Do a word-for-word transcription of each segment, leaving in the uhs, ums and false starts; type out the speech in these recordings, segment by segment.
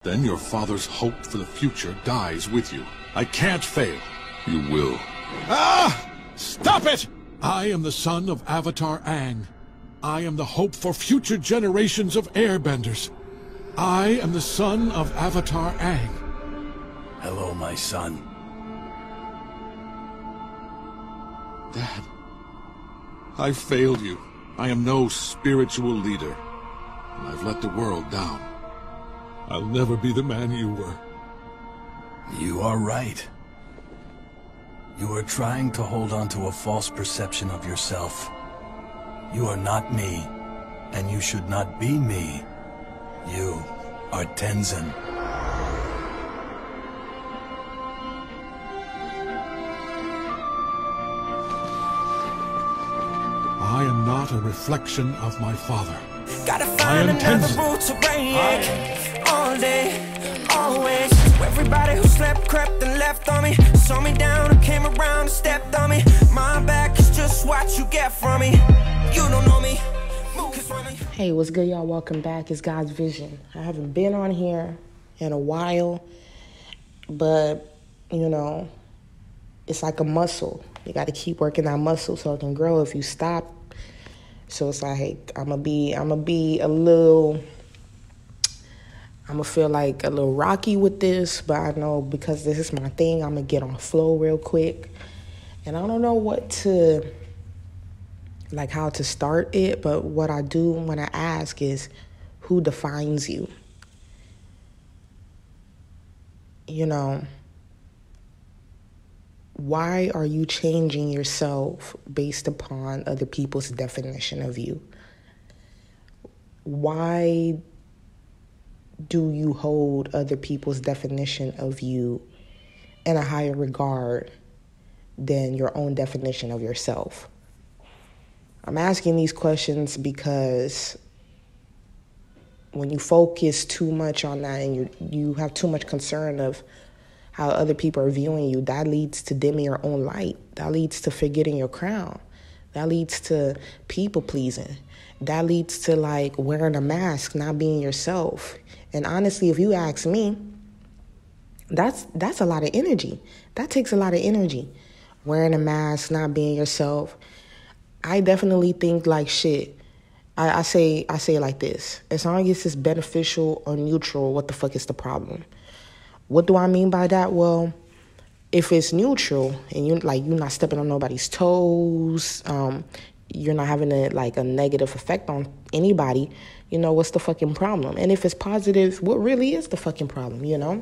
then your father's hope for the future dies with you. I can't fail. You will. Ah! Stop it! I am the son of Avatar Aang. I am the hope for future generations of airbenders. I am the son of Avatar Aang. Hello, my son. Dad, I failed you. I am no spiritual leader, and I've let the world down. I'll never be the man you were. You are right. You are trying to hold on to a false perception of yourself. You are not me, and you should not be me. You are Tenzin. I am not a reflection of my father. Gotta find another route to break. All day, always. Everybody who slept, crept, and left on me. Saw me down and came around and stepped on me. My back is just what you get from me. You don't know me. Hey, what's good, y'all? Welcome back. It's God's Vision. I haven't been on here in a while, but, you know, it's like a muscle. You got to keep working that muscle so it can grow. If you stop, so it's like, hey, I'm gonna be, I'm gonna be a little, I'm gonna feel like a little rocky with this, but I know because this is my thing, I'm gonna get on flow real quick. And I don't know what to, like how to start it, but what I do when I ask is, who defines you? You know, why are you changing yourself based upon other people's definition of you? Why do you hold other people's definition of you in a higher regard than your own definition of yourself? I'm asking these questions because when you focus too much on that and you you have too much concern of how other people are viewing you, that leads to dimming your own light. That leads to forgetting your crown. That leads to people pleasing. That leads to like wearing a mask, not being yourself. And honestly, if you ask me, that's that's a lot of energy. That takes a lot of energy. Wearing a mask, not being yourself. I definitely think like shit. I, I say I say it like this. As long as it's beneficial or neutral, what the fuck is the problem? What do I mean by that? Well, if it's neutral and you like you're not stepping on nobody's toes, um, you're not having a like a negative effect on anybody, you know, what's the fucking problem? And if it's positive, what really is the fucking problem, you know?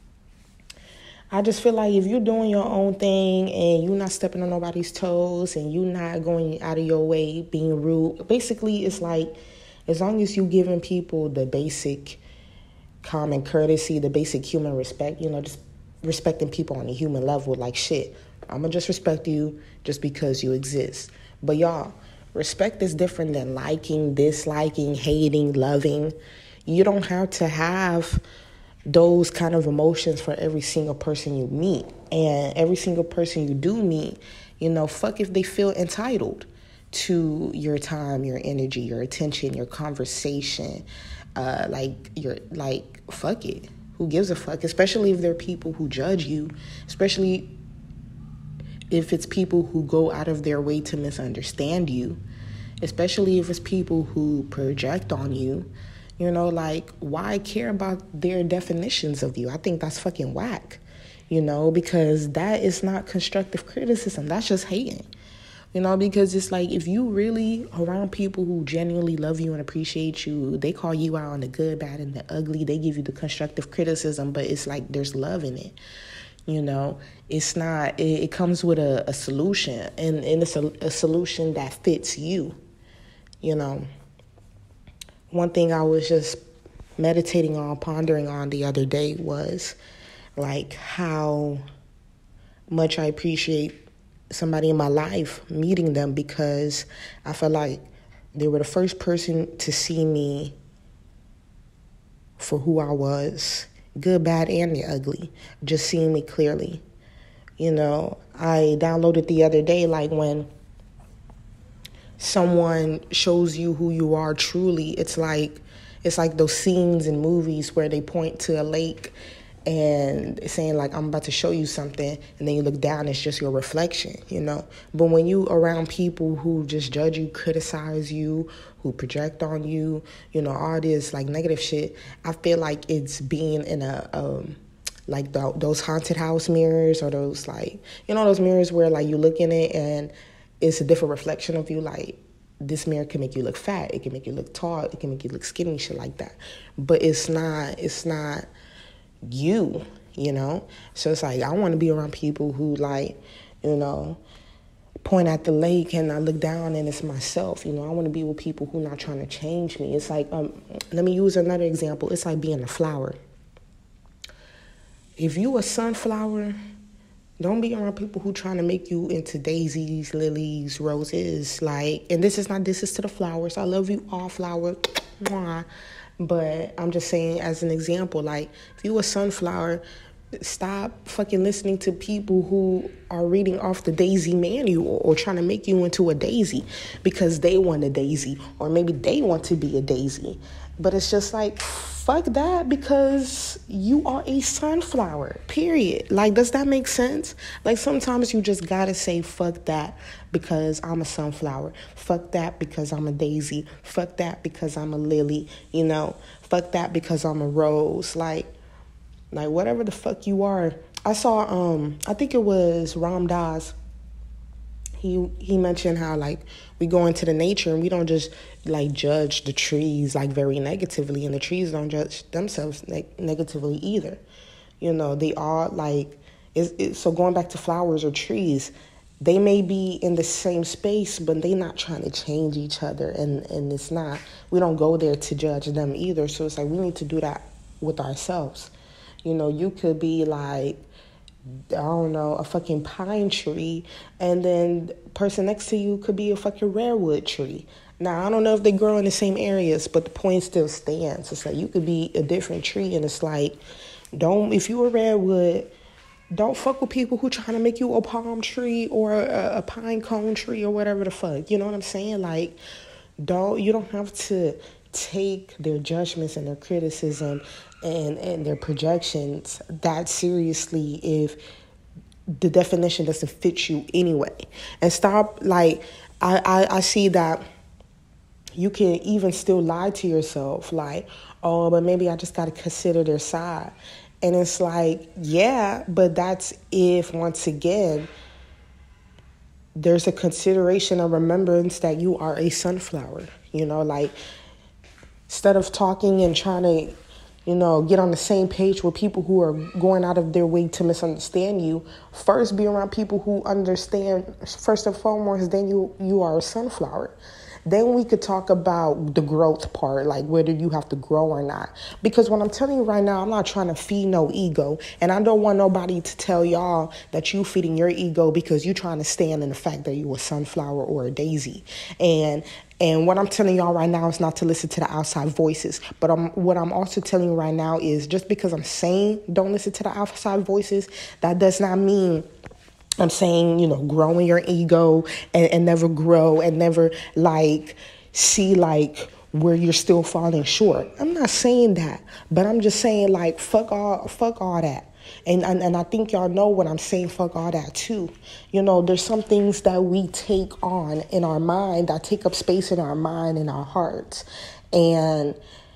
I just feel like if you're doing your own thing and you're not stepping on nobody's toes and you're not going out of your way being rude, basically it's like as long as you're giving people the basic common courtesy, the basic human respect, you know, just respecting people on a human level, like shit, I'm gonna just respect you just because you exist. But y'all, respect is different than liking, disliking, hating, loving. You don't have to have those kind of emotions for every single person you meet. And every single person you do meet, you know, fuck if they feel entitled to your time, your energy, your attention, your conversation. Uh, like, you're like, fuck it. Who gives a fuck? Especially if there are people who judge you. Especially if it's people who go out of their way to misunderstand you. Especially if it's people who project on you. You know, like, why care about their definitions of you? I think that's fucking whack, you know, because that is not constructive criticism. That's just hating, you know, because it's like if you really around people who genuinely love you and appreciate you, they call you out on the good, bad, and the ugly. They give you the constructive criticism, but it's like there's love in it. You know, it's not, it, it comes with a, a solution, and, and it's a, a solution that fits you, you know. One thing I was just meditating on, pondering on the other day was like how much I appreciate somebody in my life, meeting them, because I felt like they were the first person to see me for who I was, good, bad, and the ugly, just seeing me clearly. You know, I downloaded the other day, like when someone shows you who you are truly, it's like It's like those scenes in movies where they point to a lake and saying like, I'm about to show you something, and then you look down, it's just your reflection, you know. But when you around people who just judge you, criticize you, who project on you, you know, all this like negative shit, I feel like it's being in a um like the, those haunted house mirrors, or those like, you know, those mirrors where like you look in it and it's a different reflection of you. Like, this mirror can make you look fat, it can make you look tall, it can make you look skinny, shit like that. But it's not, it's not you, you know. So it's like, I want to be around people who like, you know, point at the lake and I look down and it's myself, you know. I want to be with people who not trying to change me. It's like, um, let me use another example. It's like being a flower. If you a sunflower, don't be around people who trying to make you into daisies, lilies, roses. Like, and this is not, this is to the flowers. I love you all, flower. Mwah. But I'm just saying, as an example, like, if you a sunflower, stop fucking listening to people who are reading off the daisy manual or trying to make you into a daisy because they want a daisy, or maybe they want to be a daisy. But it's just like, fuck that, because you are a sunflower, period. Like, does that make sense? Like, sometimes you just gotta say, fuck that because I'm a sunflower. Fuck that because I'm a daisy. Fuck that because I'm a lily, you know. Fuck that because I'm a rose. Like, like whatever the fuck you are. I saw, um, I think it was Ram Dass. He he mentioned how, like, we go into the nature and we don't just, like, judge the trees, like, very negatively. And the trees don't judge themselves ne- negatively either. You know, they are, like, it's, it's, so going back to flowers or trees, they may be in the same space, but they not trying to change each other. And, and it's not, we don't go there to judge them either. So it's like, we need to do that with ourselves. You know, you could be, like, I don't know, a fucking pine tree, and then the person next to you could be a fucking redwood tree. Now, I don't know if they grow in the same areas, but the point still stands. It's like, you could be a different tree, and it's like, don't, if you a redwood, don't fuck with people who trying to make you a palm tree or a, a pine cone tree or whatever the fuck. You know what I'm saying? Like, don't, you don't have to take their judgments and their criticism and, and their projections that seriously if the definition doesn't fit you anyway. And stop, like, I, I, I see that you can even still lie to yourself, like, oh, but maybe I just got to consider their side. And it's like, yeah, but that's if, once again, there's a consideration, a remembrance that you are a sunflower, you know, like, instead of talking and trying to, you know, get on the same page with people who are going out of their way to misunderstand you, first be around people who understand, first and foremost, then you, you are a sunflower. Then we could talk about the growth part, like whether you have to grow or not. Because what I'm telling you right now, I'm not trying to feed no ego. And I don't want nobody to tell y'all that you feeding your ego because you're trying to stand in the fact that you a sunflower or a daisy. And and what I'm telling y'all right now is not to listen to the outside voices. But I'm, what I'm also telling you right now is just because I'm saying don't listen to the outside voices, that does not mean I'm saying, you know, grow in your ego and, and never grow and never, like, see, like, where you're still falling short. I'm not saying that, but I'm just saying, like, fuck all, fuck all that. And, and and I think y'all know what I'm saying, fuck all that too. You know, there's some things that we take on in our mind that take up space in our mind and our hearts. And,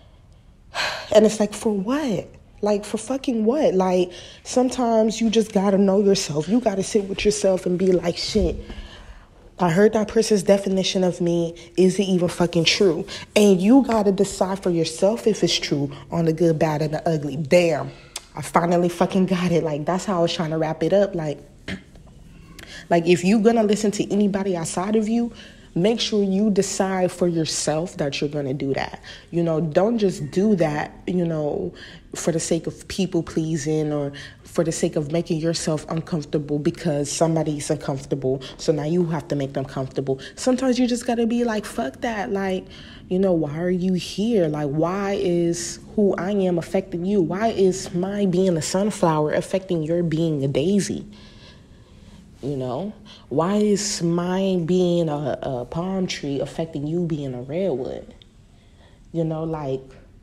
and it's like, for what? Like, for fucking what? Like, sometimes you just gotta know yourself. You gotta sit with yourself and be like, shit, I heard that person's definition of me. Is it even fucking true? And you gotta decide for yourself if it's true on the good, bad, and the ugly. Damn, I finally fucking got it. Like, that's how I was trying to wrap it up. Like, like if you're gonna listen to anybody outside of you, make sure you decide for yourself that you're going to do that. You know, don't just do that, you know, for the sake of people pleasing or for the sake of making yourself uncomfortable because somebody's uncomfortable. So now you have to make them comfortable. Sometimes you just got to be like, fuck that. Like, you know, why are you here? Like, why is who I am affecting you? Why is my being a sunflower affecting your being a daisy? You know, why is mine being a, a palm tree affecting you being a redwood? You know, like,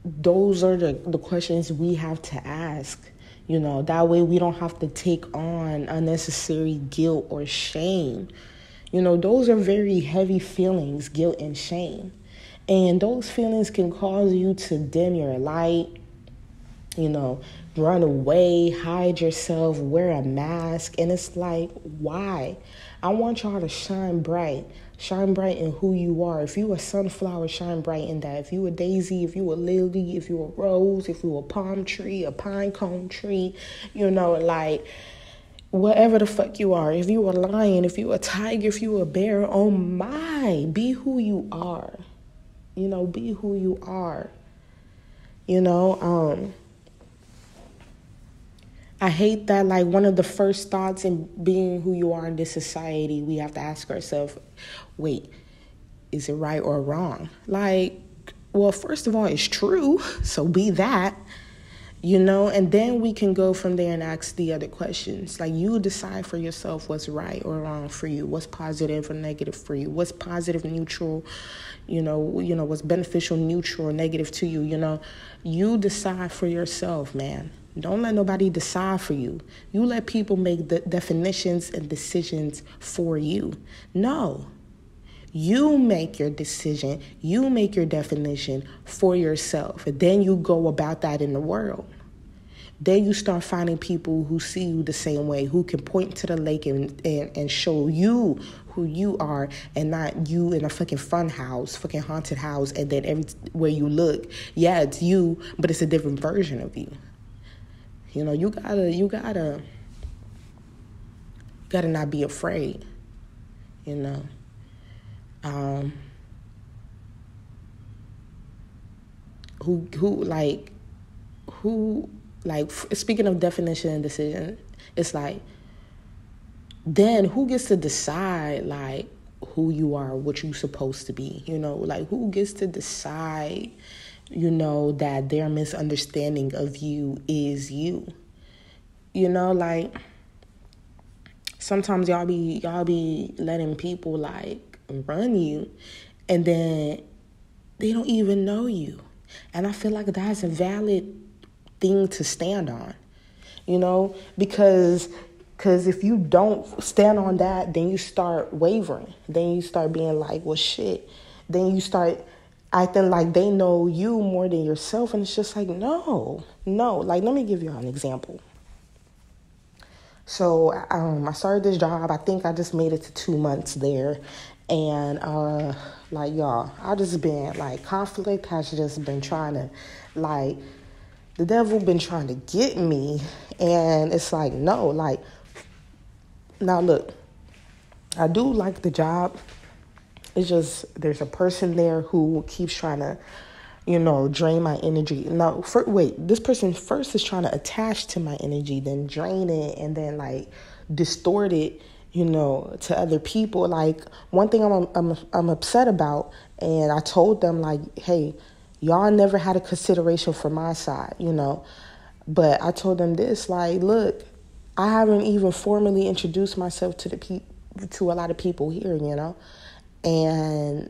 those are the, the questions we have to ask. You know, that way we don't have to take on unnecessary guilt or shame. You know, those are very heavy feelings, guilt and shame. And those feelings can cause you to dim your light, you know, run away, hide yourself, wear a mask. And it's like, why? I want y'all to shine bright. Shine bright in who you are. If you a sunflower, shine bright in that. If you a daisy, if you a lily, if you a rose, if you a palm tree, a pine cone tree, you know, like whatever the fuck you are. If you a lion, if you a tiger, if you a bear, oh my, be who you are. You know, be who you are. You know, um, I hate that, like, one of the first thoughts in being who you are in this society, we have to ask ourselves, wait, is it right or wrong? Like, well, first of all, it's true, so be that, you know, and then we can go from there and ask the other questions. Like, you decide for yourself what's right or wrong for you, what's positive or negative for you, what's positive, neutral, you know, you know, what's beneficial, neutral, or negative to you, you know. You decide for yourself, man. Don't let nobody decide for you. You let people make the definitions and decisions for you. No. You make your decision. You make your definition for yourself. And then you go about that in the world. Then you start finding people who see you the same way, who can point to the lake and, and, and show you who you are, and not you in a fucking fun house, fucking haunted house, and then everywhere you look, yeah, it's you, but it's a different version of you. You know, you gotta, you gotta, gotta not be afraid, you know. Um, who, who, like, who, like, speaking of definition and decision, it's like, then who gets to decide, like, who you are, what you're supposed to be, you know? Like, who gets to decide, you know, that their misunderstanding of you is you? You know, like, sometimes y'all be, y'all be letting people, like, run you, and then they don't even know you. And I feel like that's a valid thing to stand on, you know, because because if you don't stand on that, then you start wavering. Then you start being like, well, shit. Then you start acting like they know you more than yourself. And it's just like, no, no. Like, let me give you an example. So um, I started this job. I think I just made it to two months there. And, uh, like, y'all, I just been, like, conflict has just been trying to, like, the devil been trying to get me. And it's like, no, like, now look, I do like the job. It's just there's a person there who keeps trying to, you know, drain my energy. No, for, wait, this person first is trying to attach to my energy, then drain it, and then, like, distort it, you know, to other people. Like, one thing I'm I'm I'm upset about, and I told them, like, hey, y'all never had a consideration for my side, you know. But I told them this, like, look, I haven't even formally introduced myself to the pe- to a lot of people here, you know. And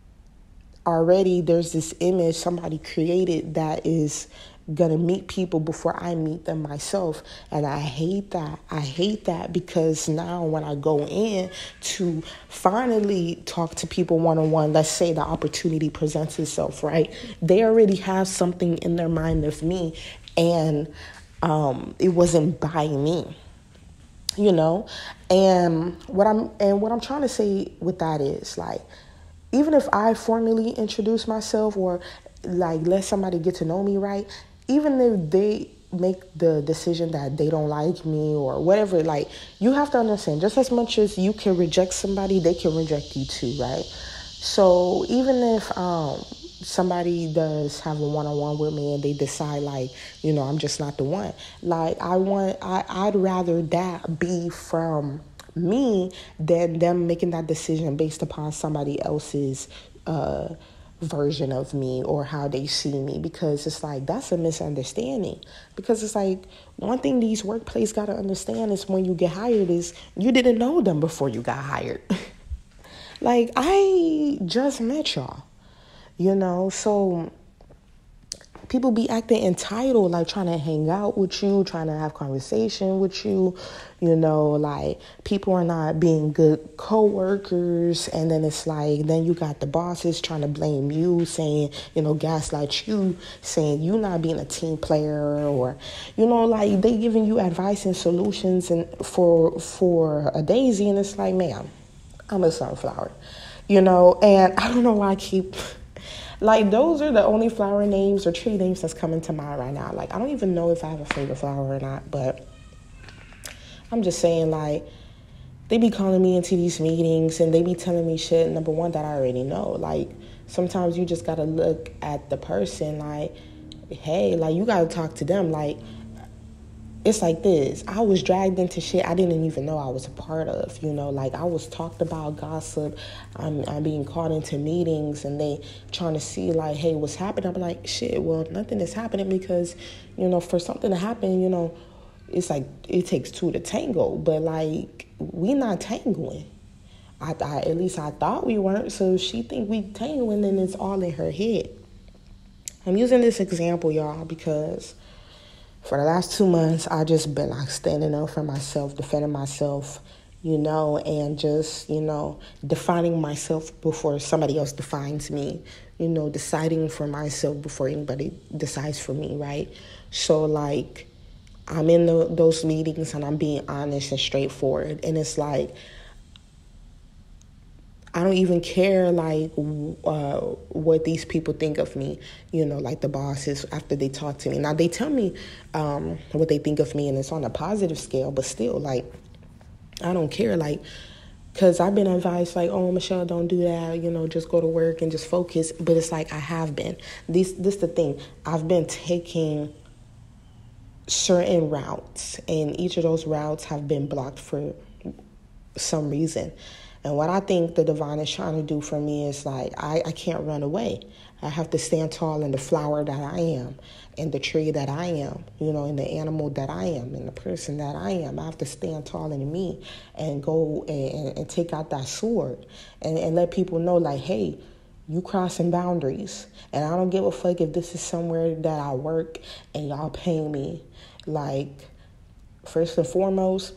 already there's this image somebody created that is gonna meet people before I meet them myself. And I hate that. I hate that because now when I go in to finally talk to people one-on-one, let's say the opportunity presents itself, right? They already have something in their mind of me, and um, it wasn't by me, you know? And what I'm and what I'm trying to say with that is, like, even if I formally introduce myself or, like, let somebody get to know me right, even if they make the decision that they don't like me or whatever, like, you have to understand, just as much as you can reject somebody, they can reject you too, right? So even if um, somebody does have a one-on-one with me and they decide, like, you know, I'm just not the one, like, I want, I, I'd rather that be from me than them making that decision based upon somebody else's uh version of me or how they see me, because it's like, that's a misunderstanding. Because it's like, one thing these workplaces got to understand is when you get hired is you didn't know them before you got hired. Like, I just met y'all, you know, so people be acting entitled, like trying to hang out with you, trying to have conversation with you. You know, like people are not being good co-workers. And then it's like, then you got the bosses trying to blame you, saying, you know, gaslight you, saying you not being a team player, or, you know, like they giving you advice and solutions and for, for a daisy. And it's like, ma'am, I'm a sunflower, you know, and I don't know why I keep, like, those are the only flower names or tree names that's coming to mind right now. Like, I don't even know if I have a favorite flower or not, but I'm just saying, like, they be calling me into these meetings and they be telling me shit, number one, that I already know. Like, sometimes you just got to look at the person, like, hey, like, you got to talk to them. Like, it's like this. I was dragged into shit I didn't even know I was a part of, you know, like I was talked about, gossip. I'm, I'm being called into meetings and they trying to see like, hey, what's happening? I'm like, shit, well, nothing is happening because, you know, for something to happen, you know, it's like it takes two to tango, but like we not tangoing. I, I at least I thought we weren't. So she think we tangoing and it's all in her head. I'm using this example, y'all, because for the last two months, I just been like standing up for myself, defending myself, you know, and just, you know, defining myself before somebody else defines me, you know, deciding for myself before anybody decides for me, right? So, like, I'm in the, those meetings and I'm being honest and straightforward. And it's like, I don't even care, like, uh, what these people think of me, you know, like the bosses after they talk to me. Now, they tell me um, what they think of me, and it's on a positive scale, but still, like, I don't care, like, because I've been advised, like, oh, Michelle, don't do that, you know, just go to work and just focus. But it's like I have been. This, this the thing. I've been taking certain routes, and each of those routes have been blocked for some reason. And what I think the divine is trying to do for me is like, I, I can't run away. I have to stand tall in the flower that I am, in the tree that I am, you know, in the animal that I am, in the person that I am. I have to stand tall in me and go and, and take out that sword and, and let people know, like, hey, you crossing boundaries. And I don't give a fuck if this is somewhere that I work and y'all pay me. Like, first and foremost,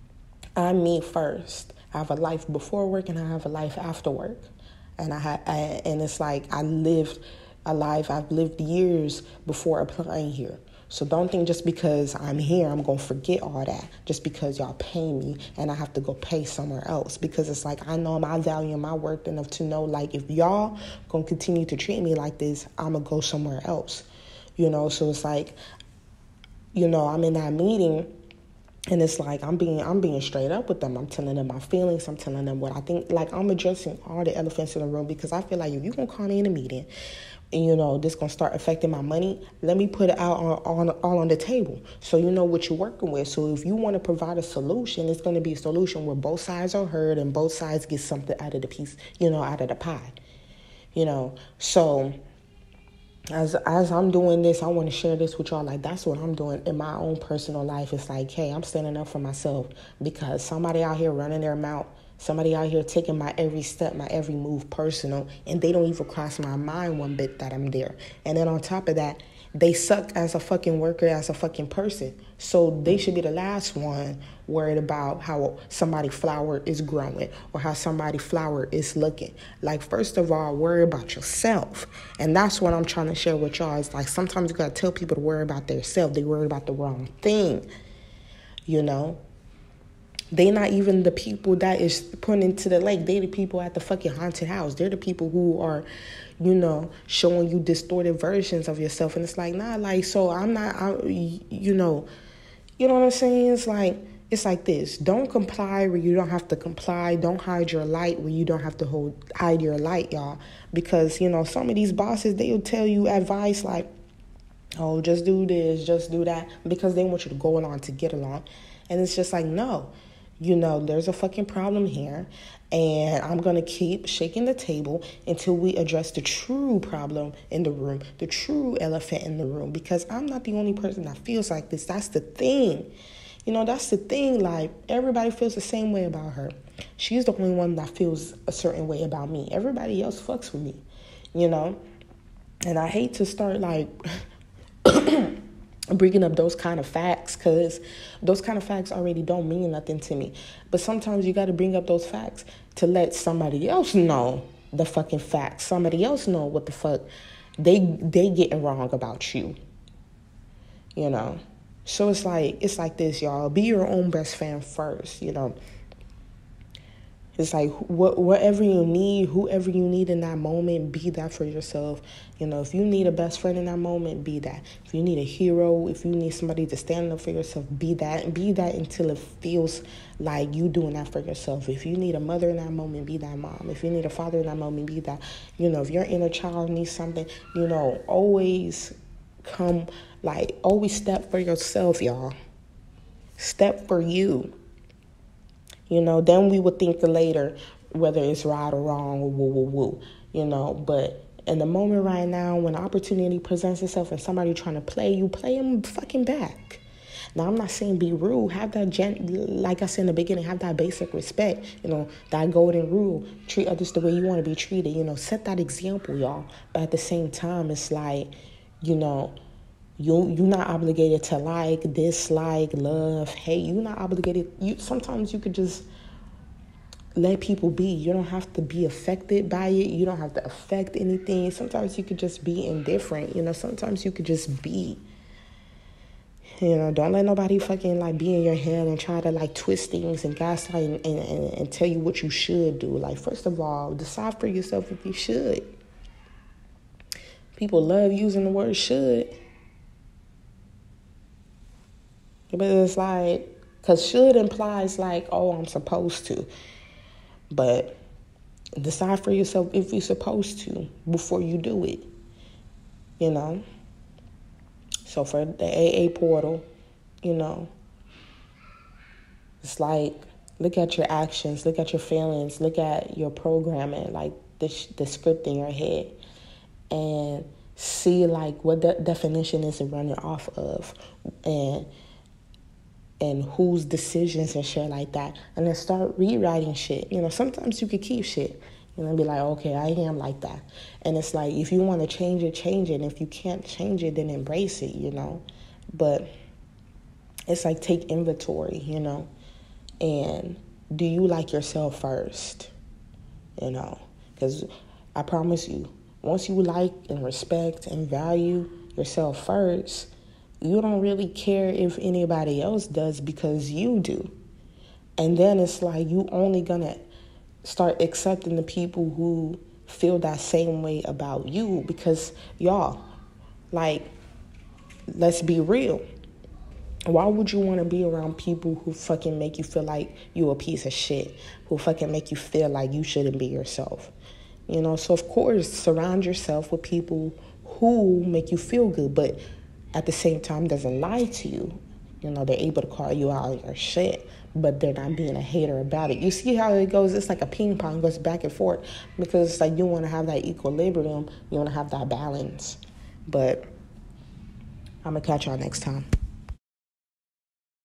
I'm me first. I have a life before work and I have a life after work. And I, ha- I and it's like I lived a life, I've lived years before applying here. So don't think just because I'm here, I'm going to forget all that. Just because y'all pay me and I have to go pay somewhere else. Because it's like I know my value and my worth enough to know, like, if y'all going to continue to treat me like this, I'm going to go somewhere else. You know, so it's like, you know, I'm in that meeting. And it's like I'm being I'm being straight up with them. I'm telling them my feelings. I'm telling them what I think. Like, I'm addressing all the elephants in the room because I feel like if you're going to call me in a meeting and, you know, this going to start affecting my money, let me put it out on, on all on the table so you know what you're working with. So if you want to provide a solution, it's going to be a solution where both sides are heard and both sides get something out of the piece, you know, out of the pie, you know. So As as I'm doing this, I want to share this with y'all. Like, that's what I'm doing in my own personal life. It's like, hey, I'm standing up for myself because somebody out here running their mouth, somebody out here taking my every step, my every move personal, and they don't even cross my mind one bit that I'm there. And then on top of that, they suck as a fucking worker, as a fucking person. So they should be the last one worried about how somebody's flower is growing or how somebody's flower is looking. Like, first of all, worry about yourself. And that's what I'm trying to share with y'all. It's like sometimes you got to tell people to worry about themselves. They worry about the wrong thing, you know. They not even the people that is put into the lake. They the people at the fucking haunted house. They're the people who are, you know, showing you distorted versions of yourself. And it's like, nah, like, so I'm not, I, you know, you know what I'm saying? It's like, it's like this. Don't comply where you don't have to comply. Don't hide your light where you don't have to hold, hide your light, y'all. Because, you know, some of these bosses, they'll tell you advice like, oh, just do this, just do that, because they want you to go along to get along. And it's just like, no. You know, there's a fucking problem here, and I'm going to keep shaking the table until we address the true problem in the room, the true elephant in the room, because I'm not the only person that feels like this. That's the thing. You know, that's the thing. Like, everybody feels the same way about her. She's the only one that feels a certain way about me. Everybody else fucks with me, you know, and I hate to start, like, bringing up those kind of facts, because those kind of facts already don't mean nothing to me. But sometimes you got to bring up those facts to let somebody else know the fucking facts. Somebody else know what the fuck they they getting wrong about you. You know? So it's like, it's like this, y'all. Be your own best friend first, you know? It's like, wh- whatever you need, whoever you need in that moment, be that for yourself. You know, if you need a best friend in that moment, be that. If you need a hero, if you need somebody to stand up for yourself, be that. And be that until it feels like you doing that for yourself. If you need a mother in that moment, be that mom. If you need a father in that moment, be that. You know, if your inner child needs something, you know, always come, like, always step for yourself, y'all. Step for you. You know, then we would think later whether it's right or wrong or woo, woo, woo, you know. But in the moment right now, when opportunity presents itself and somebody trying to play you, play them fucking back. Now, I'm not saying be rude. Have that, gen- like I said in the beginning, have that basic respect, you know, that golden rule. Treat others the way you want to be treated, you know. Set that example, y'all. But at the same time, it's like, you know, You, you're not obligated to like, dislike, love, hate. You're not obligated. You Sometimes you could just let people be. You don't have to be affected by it. You don't have to affect anything. Sometimes you could just be indifferent. You know, sometimes you could just be. You know, don't let nobody fucking, like, be in your head and try to, like, twist things and gaslight and, and, and, and tell you what you should do. Like, first of all, decide for yourself if you should. People love using the word should. But it's like, because should implies like, oh, I'm supposed to. But decide for yourself if you're supposed to before you do it. You know? So for the A A portal, you know, it's like, look at your actions, look at your feelings, look at your programming, like the, the script in your head. And see like what the definition is it running off of. And and whose decisions and shit like that. And then start rewriting shit. You know, sometimes you could keep shit. You know, be like, okay, I am like that. And it's like, if you want to change it, change it. And if you can't change it, then embrace it, you know. But it's like, take inventory, you know. And do you like yourself first? You know, because I promise you, once you like and respect and value yourself first, you don't really care if anybody else does because you do. And then it's like you only gonna start accepting the people who feel that same way about you because, y'all, like, let's be real. Why would you want to be around people who fucking make you feel like you a piece of shit, who fucking make you feel like you shouldn't be yourself? You know, so of course, surround yourself with people who make you feel good, but at the same time doesn't lie to you. You know, they're able to call you out on your shit, but they're not being a hater about it. You see how it goes? It's like a ping pong, goes back and forth, because it's like you want to have that equilibrium, you want to have that balance. But I'm gonna catch y'all next time.